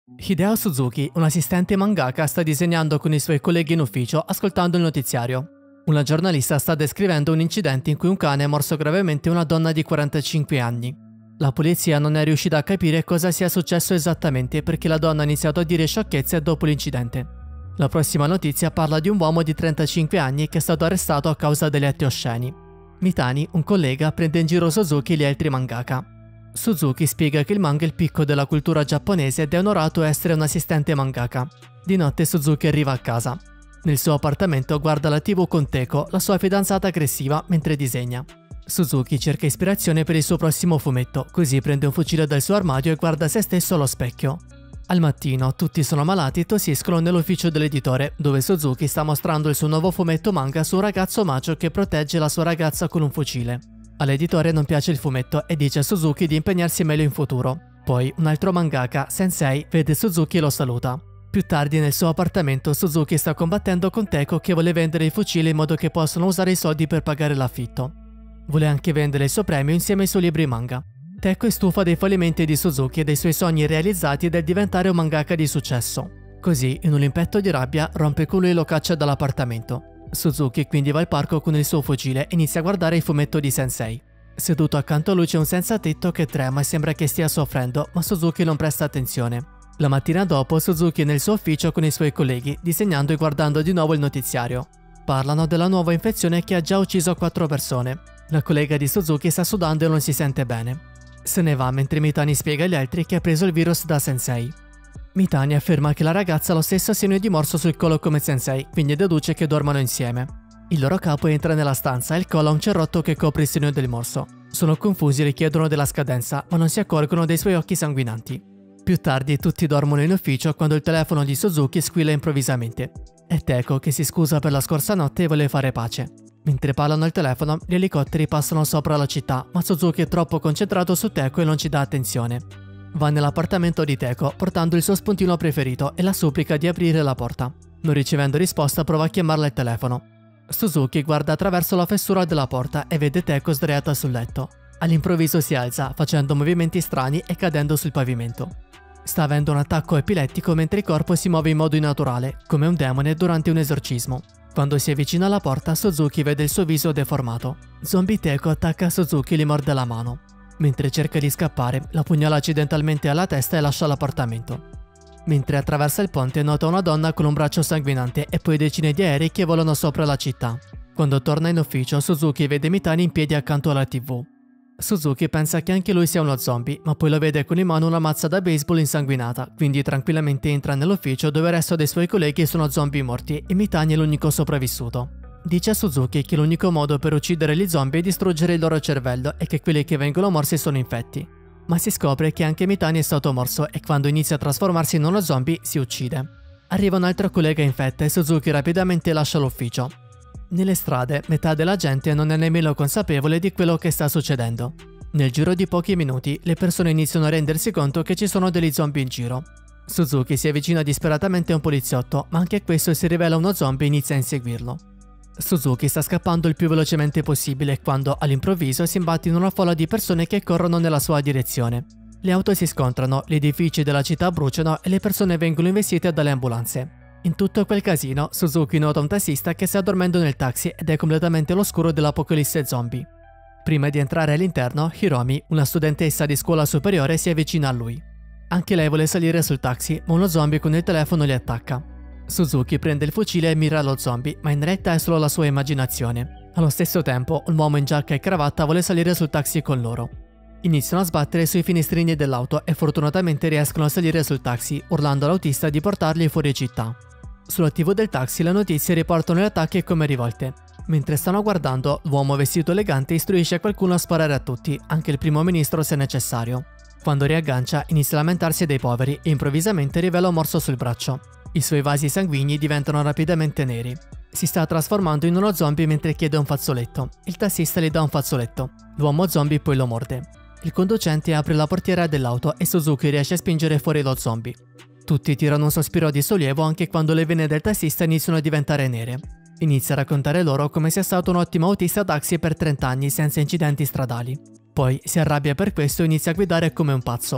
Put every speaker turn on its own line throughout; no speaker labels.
Hideo Suzuki, un assistente mangaka, sta disegnando con i suoi colleghi in ufficio ascoltando il notiziario. Una giornalista sta descrivendo un incidente in cui un cane ha morso gravemente una donna di 45 anni. La polizia non è riuscita a capire cosa sia successo esattamente perché la donna ha iniziato a dire sciocchezze dopo l'incidente. La prossima notizia parla di un uomo di 35 anni che è stato arrestato a causa degli atti osceni. Mitani, un collega, prende in giro Suzuki e gli altri mangaka. Suzuki spiega che il manga è il picco della cultura giapponese ed è onorato essere un assistente mangaka. Di notte Suzuki arriva a casa. Nel suo appartamento guarda la TV con Teiko, la sua fidanzata aggressiva, mentre disegna. Suzuki cerca ispirazione per il suo prossimo fumetto, così prende un fucile dal suo armadio e guarda se stesso allo specchio. Al mattino tutti sono malati e tossiscono nell'ufficio dell'editore, dove Suzuki sta mostrando il suo nuovo fumetto manga su un ragazzo macho che protegge la sua ragazza con un fucile. All'editore non piace il fumetto e dice a Suzuki di impegnarsi meglio in futuro. Poi un altro mangaka, Sensei, vede Suzuki e lo saluta. Più tardi nel suo appartamento Suzuki sta combattendo con Teiko che vuole vendere il fucile in modo che possano usare i soldi per pagare l'affitto. Vuole anche vendere il suo premio insieme ai suoi libri manga. Teiko è stufa dei fallimenti di Suzuki e dei suoi sogni realizzati del diventare un mangaka di successo. Così, in un impetto di rabbia, rompe con lui e lo caccia dall'appartamento. Suzuki quindi va al parco con il suo fucile e inizia a guardare il fumetto di Sensei. Seduto accanto a lui c'è un senza tetto che trema e sembra che stia soffrendo, ma Suzuki non presta attenzione. La mattina dopo Suzuki è nel suo ufficio con i suoi colleghi, disegnando e guardando di nuovo il notiziario. Parlano della nuova infezione che ha già ucciso 4 persone. La collega di Suzuki sta sudando e non si sente bene. Se ne va mentre Mitani spiega agli altri che ha preso il virus da Sensei. Mitani afferma che la ragazza ha lo stesso segno di morso sul collo come Sensei, quindi deduce che dormano insieme. Il loro capo entra nella stanza e il collo ha un cerrotto che copre il segno del morso. Sono confusi e le chiedono della scadenza, ma non si accorgono dei suoi occhi sanguinanti. Più tardi tutti dormono in ufficio quando il telefono di Suzuki squilla improvvisamente. È Teiko che si scusa per la scorsa notte e vuole fare pace. Mentre parlano al telefono, gli elicotteri passano sopra la città, ma Suzuki è troppo concentrato su Teiko e non ci dà attenzione. Va nell'appartamento di Teiko portando il suo spuntino preferito e la supplica di aprire la porta. Non ricevendo risposta prova a chiamarla al telefono. Suzuki guarda attraverso la fessura della porta e vede Teiko sdraiata sul letto. All'improvviso si alza, facendo movimenti strani e cadendo sul pavimento. Sta avendo un attacco epilettico mentre il corpo si muove in modo innaturale, come un demone durante un esorcismo. Quando si avvicina alla porta, Suzuki vede il suo viso deformato. Zombie Teiko attacca Suzuki e gli morde la mano. Mentre cerca di scappare, la pugnala accidentalmente alla testa e lascia l'appartamento. Mentre attraversa il ponte nota una donna con un braccio sanguinante e poi decine di aerei che volano sopra la città. Quando torna in ufficio, Suzuki vede Mitani in piedi accanto alla TV. Suzuki pensa che anche lui sia uno zombie, ma poi lo vede con in mano una mazza da baseball insanguinata, quindi tranquillamente entra nell'ufficio dove il resto dei suoi colleghi sono zombie morti e Mitani è l'unico sopravvissuto. Dice a Suzuki che l'unico modo per uccidere gli zombie è distruggere il loro cervello e che quelli che vengono morsi sono infetti. Ma si scopre che anche Mitani è stato morso e quando inizia a trasformarsi in uno zombie si uccide. Arriva un altro collega infetta e Suzuki rapidamente lascia l'ufficio. Nelle strade, metà della gente non è nemmeno consapevole di quello che sta succedendo. Nel giro di pochi minuti, le persone iniziano a rendersi conto che ci sono degli zombie in giro. Suzuki si avvicina disperatamente a un poliziotto, ma anche questo si rivela uno zombie e inizia a inseguirlo. Suzuki sta scappando il più velocemente possibile quando, all'improvviso, si imbatte in una folla di persone che corrono nella sua direzione. Le auto si scontrano, gli edifici della città bruciano e le persone vengono investite dalle ambulanze. In tutto quel casino, Suzuki nota un tassista che sta dormendo nel taxi ed è completamente all'oscuro dell'apocalisse zombie. Prima di entrare all'interno, Hiromi, una studentessa di scuola superiore, si avvicina a lui. Anche lei vuole salire sul taxi, ma uno zombie con il telefono li attacca. Suzuki prende il fucile e mira allo zombie, ma in realtà è solo la sua immaginazione. Allo stesso tempo, un uomo in giacca e cravatta vuole salire sul taxi con loro. Iniziano a sbattere sui finestrini dell'auto e fortunatamente riescono a salire sul taxi, urlando all'autista di portarli fuori città. Sulla TV del taxi le notizie riportano gli attacchi come rivolte. Mentre stanno guardando, l'uomo vestito elegante istruisce qualcuno a sparare a tutti, anche il primo ministro se necessario. Quando riaggancia, inizia a lamentarsi dei poveri e improvvisamente rivela un morso sul braccio. I suoi vasi sanguigni diventano rapidamente neri. Si sta trasformando in uno zombie mentre chiede un fazzoletto. Il tassista gli dà un fazzoletto. L'uomo zombie poi lo morde. Il conducente apre la portiera dell'auto e Suzuki riesce a spingere fuori lo zombie. Tutti tirano un sospiro di sollievo anche quando le vene del tassista iniziano a diventare nere. Inizia a raccontare loro come sia stato un ottimo autista taxi per 30 anni senza incidenti stradali. Poi si arrabbia per questo e inizia a guidare come un pazzo.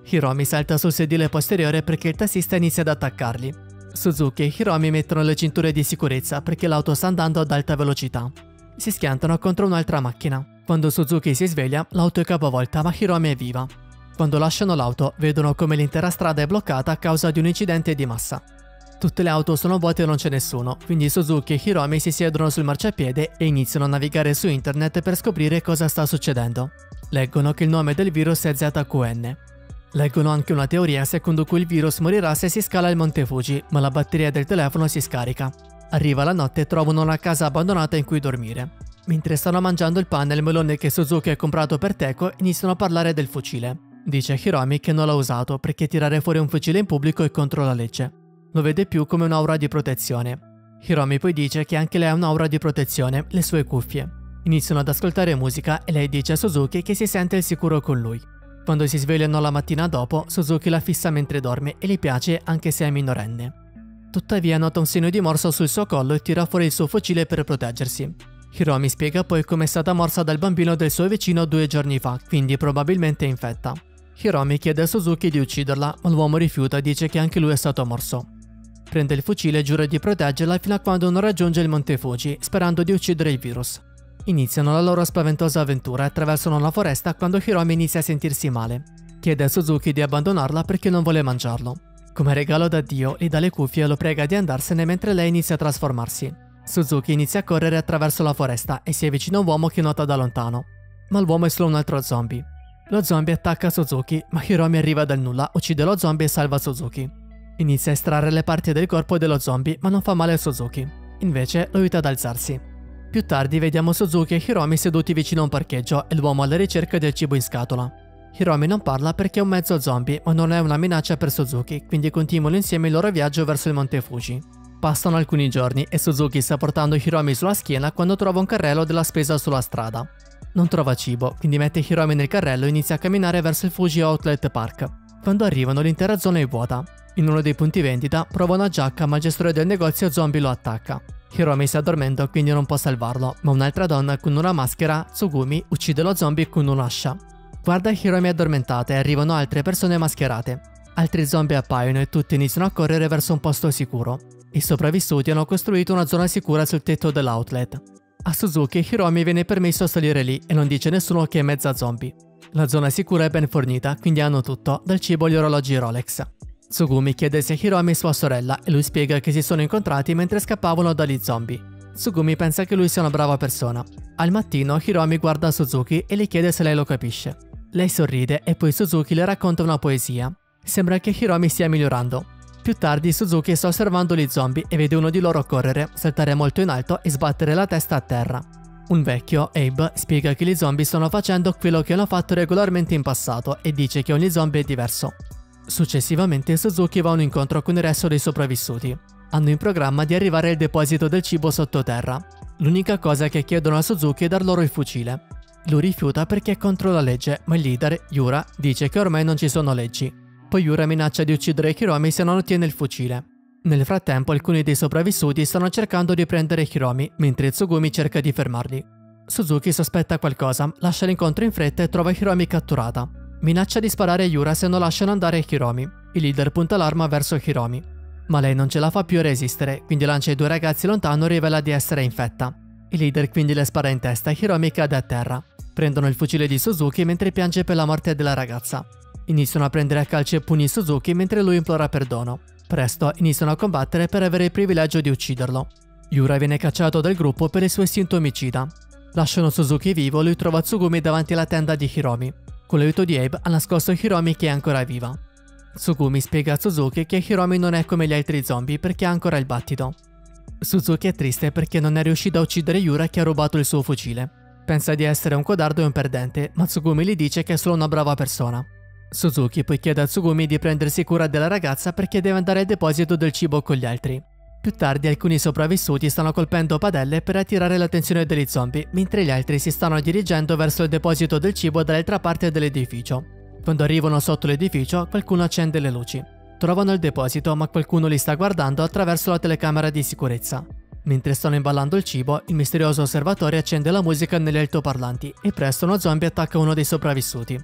Hiromi salta sul sedile posteriore perché il tassista inizia ad attaccarli. Suzuki e Hiromi mettono le cinture di sicurezza perché l'auto sta andando ad alta velocità. Si schiantano contro un'altra macchina. Quando Suzuki si sveglia, l'auto è capovolta ma Hiromi è viva. Quando lasciano l'auto, vedono come l'intera strada è bloccata a causa di un incidente di massa. Tutte le auto sono vuote e non c'è nessuno, quindi Suzuki e Hiromi si siedono sul marciapiede e iniziano a navigare su internet per scoprire cosa sta succedendo. Leggono che il nome del virus è ZQN. Leggono anche una teoria secondo cui il virus morirà se si scala il Monte Fuji, ma la batteria del telefono si scarica. Arriva la notte e trovano una casa abbandonata in cui dormire. Mentre stanno mangiando il pane e il melone che Suzuki ha comprato per Teko, iniziano a parlare del fucile. Dice Hiromi che non l'ha usato perché tirare fuori un fucile in pubblico è contro la legge. Lo vede più come un'aura di protezione. Hiromi poi dice che anche lei ha un'aura di protezione, le sue cuffie. Iniziano ad ascoltare musica e lei dice a Suzuki che si sente al sicuro con lui. Quando si svegliano la mattina dopo, Suzuki la fissa mentre dorme e gli piace anche se è minorenne. Tuttavia nota un segno di morso sul suo collo e tira fuori il suo fucile per proteggersi. Hiromi spiega poi come è stata morsa dal bambino del suo vicino 2 giorni fa, quindi probabilmente è infetta. Hiromi chiede a Suzuki di ucciderla, ma l'uomo rifiuta e dice che anche lui è stato morso. Prende il fucile e giura di proteggerla fino a quando non raggiunge il Monte Fuji, sperando di uccidere il virus. Iniziano la loro spaventosa avventura e attraversano la foresta quando Hiromi inizia a sentirsi male. Chiede a Suzuki di abbandonarla perché non vuole mangiarlo. Come regalo d'addio, gli dà le cuffie e lo prega di andarsene mentre lei inizia a trasformarsi. Suzuki inizia a correre attraverso la foresta e si avvicina a un uomo che nota da lontano. Ma l'uomo è solo un altro zombie. Lo zombie attacca Suzuki, ma Hiromi arriva dal nulla, uccide lo zombie e salva Suzuki. Inizia a estrarre le parti del corpo dello zombie, ma non fa male a Suzuki. Invece lo aiuta ad alzarsi. Più tardi vediamo Suzuki e Hiromi seduti vicino a un parcheggio e l'uomo alla ricerca del cibo in scatola. Hiromi non parla perché è un mezzo zombie, ma non è una minaccia per Suzuki, quindi continuano insieme il loro viaggio verso il Monte Fuji. Passano alcuni giorni e Suzuki sta portando Hiromi sulla schiena quando trova un carrello della spesa sulla strada. Non trova cibo, quindi mette Hiromi nel carrello e inizia a camminare verso il Fuji Outlet Park. Quando arrivano l'intera zona è vuota. In uno dei punti vendita prova una giacca ma il gestore del negozio zombie lo attacca. Hiromi si addormenta quindi non può salvarlo, ma un'altra donna con una maschera, Tsugumi, uccide lo zombie con un'ascia. Guarda Hiromi addormentata e arrivano altre persone mascherate. Altri zombie appaiono e tutti iniziano a correre verso un posto sicuro. I sopravvissuti hanno costruito una zona sicura sul tetto dell'outlet. A Suzuki e Hiromi viene permesso a salire lì e non dice nessuno che è mezza zombie. La zona sicura è ben fornita, quindi hanno tutto, dal cibo agli orologi Rolex. Tsugumi chiede se Hiromi è sua sorella e lui spiega che si sono incontrati mentre scappavano dagli zombie. Tsugumi pensa che lui sia una brava persona. Al mattino Hiromi guarda Suzuki e le chiede se lei lo capisce. Lei sorride e poi Suzuki le racconta una poesia. Sembra che Hiromi stia migliorando. Più tardi Suzuki sta osservando gli zombie e vede uno di loro correre, saltare molto in alto e sbattere la testa a terra. Un vecchio, Abe, spiega che gli zombie stanno facendo quello che hanno fatto regolarmente in passato e dice che ogni zombie è diverso. Successivamente Suzuki va a un incontro con il resto dei sopravvissuti. Hanno in programma di arrivare al deposito del cibo sottoterra. L'unica cosa che chiedono a Suzuki è dar loro il fucile. Lui rifiuta perché è contro la legge, ma il leader, Yura, dice che ormai non ci sono leggi. Poi Yura minaccia di uccidere Hiromi se non ottiene il fucile. Nel frattempo alcuni dei sopravvissuti stanno cercando di prendere Hiromi, mentre Tsugumi cerca di fermarli. Suzuki sospetta qualcosa, lascia l'incontro in fretta e trova Hiromi catturata. Minaccia di sparare a Yura se non lasciano andare Hiromi. Il leader punta l'arma verso Hiromi. Ma lei non ce la fa più a resistere, quindi lancia i 2 ragazzi lontano e rivela di essere infetta. Il leader quindi le spara in testa e Hiromi cade a terra. Prendono il fucile di Suzuki mentre piange per la morte della ragazza. Iniziano a prendere a calci e pugni Suzuki mentre lui implora perdono. Presto iniziano a combattere per avere il privilegio di ucciderlo. Yura viene cacciato dal gruppo per il suo istinto omicida. Lasciano Suzuki vivo e lui trova Tsugumi davanti alla tenda di Hiromi. Con l'aiuto di Abe ha nascosto Hiromi che è ancora viva. Tsugumi spiega a Suzuki che Hiromi non è come gli altri zombie perché ha ancora il battito. Suzuki è triste perché non è riuscito a uccidere Yura che ha rubato il suo fucile. Pensa di essere un codardo e un perdente, ma Tsugumi gli dice che è solo una brava persona. Suzuki poi chiede a Tsugumi di prendersi cura della ragazza perché deve andare al deposito del cibo con gli altri. Più tardi alcuni sopravvissuti stanno colpendo padelle per attirare l'attenzione degli zombie, mentre gli altri si stanno dirigendo verso il deposito del cibo dall'altra parte dell'edificio. Quando arrivano sotto l'edificio, qualcuno accende le luci. Trovano il deposito, ma qualcuno li sta guardando attraverso la telecamera di sicurezza. Mentre stanno imballando il cibo, il misterioso osservatore accende la musica negli altoparlanti e presto uno zombie attacca uno dei sopravvissuti.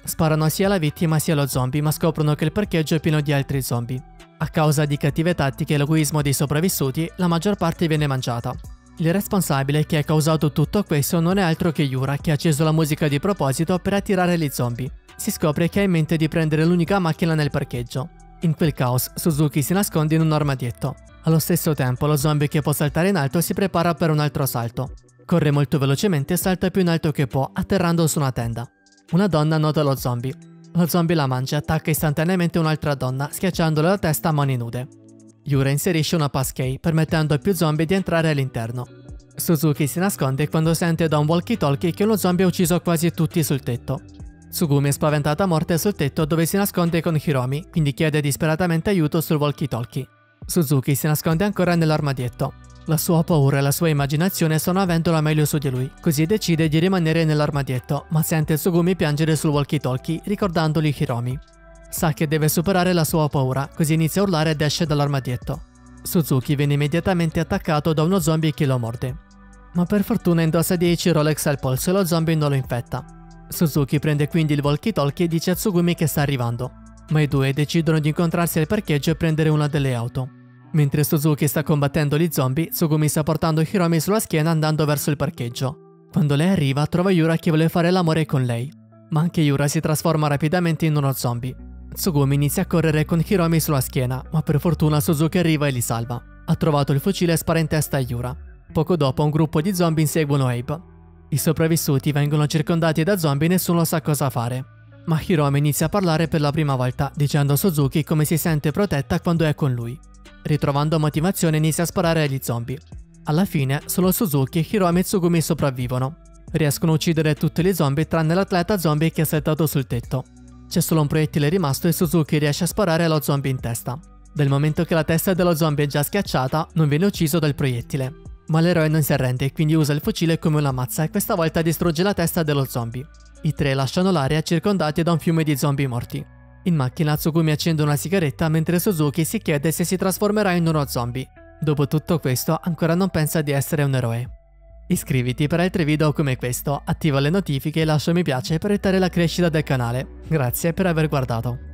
Sparano sia alla vittima sia allo zombie, ma scoprono che il parcheggio è pieno di altri zombie. A causa di cattive tattiche e l'egoismo dei sopravvissuti, la maggior parte viene mangiata. Il responsabile che ha causato tutto questo non è altro che Yura, che ha acceso la musica di proposito per attirare gli zombie. Si scopre che ha in mente di prendere l'unica macchina nel parcheggio. In quel caos, Suzuki si nasconde in un armadietto. Allo stesso tempo, lo zombie che può saltare in alto si prepara per un altro salto. Corre molto velocemente e salta più in alto che può, atterrando su una tenda. Una donna nota lo zombie. Lo zombie la mangia e attacca istantaneamente un'altra donna, schiacciandole la testa a mani nude. Yura inserisce una passkey, permettendo a più zombie di entrare all'interno. Suzuki si nasconde quando sente da un walkie-talkie che uno zombie ha ucciso quasi tutti sul tetto. Tsugumi è spaventata a morte sul tetto dove si nasconde con Hiromi, quindi chiede disperatamente aiuto sul walkie-talkie. Suzuki si nasconde ancora nell'armadietto. La sua paura e la sua immaginazione stanno avendolo meglio su di lui, così decide di rimanere nell'armadietto, ma sente Tsugumi piangere sul walkie-talkie ricordandogli Hiromi. Sa che deve superare la sua paura, così inizia a urlare ed esce dall'armadietto. Suzuki viene immediatamente attaccato da uno zombie che lo morde. Ma per fortuna indossa 10 Rolex al polso e lo zombie non lo infetta. Suzuki prende quindi il walkie-talkie e dice a Tsugumi che sta arrivando, ma i due decidono di incontrarsi al parcheggio e prendere una delle auto. Mentre Suzuki sta combattendo gli zombie, Tsugumi sta portando Hiromi sulla schiena andando verso il parcheggio. Quando lei arriva, trova Yura che vuole fare l'amore con lei. Ma anche Yura si trasforma rapidamente in uno zombie. Tsugumi inizia a correre con Hiromi sulla schiena, ma per fortuna Suzuki arriva e li salva. Ha trovato il fucile e spara in testa a Yura. Poco dopo un gruppo di zombie inseguono Abe. I sopravvissuti vengono circondati da zombie e nessuno sa cosa fare. Ma Hiromi inizia a parlare per la prima volta, dicendo a Suzuki come si sente protetta quando è con lui. Ritrovando motivazione inizia a sparare agli zombie. Alla fine solo Suzuki, Hiromi e Tsugumi sopravvivono. Riescono a uccidere tutti gli zombie tranne l'atleta zombie che è saltato sul tetto. C'è solo un proiettile rimasto e Suzuki riesce a sparare allo zombie in testa. Dal momento che la testa dello zombie è già schiacciata, non viene ucciso dal proiettile. Ma l'eroe non si arrende e quindi usa il fucile come una mazza e questa volta distrugge la testa dello zombie. I tre lasciano l'area circondati da un fiume di zombie morti. In macchina Tsugumi accende una sigaretta mentre Suzuki si chiede se si trasformerà in uno zombie. Dopo tutto questo ancora non pensa di essere un eroe. Iscriviti per altri video come questo, attiva le notifiche e lascia mi piace per aiutare la crescita del canale. Grazie per aver guardato.